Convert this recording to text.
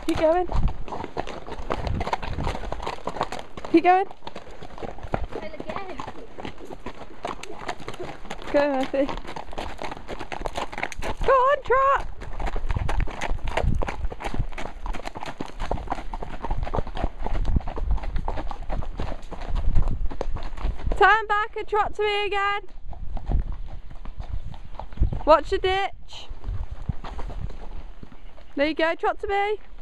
Keep going. Keep going. And again. Go, Murphy. Go on, trot. Turn back and trot to me again. Watch the ditch. There you go, trot to me.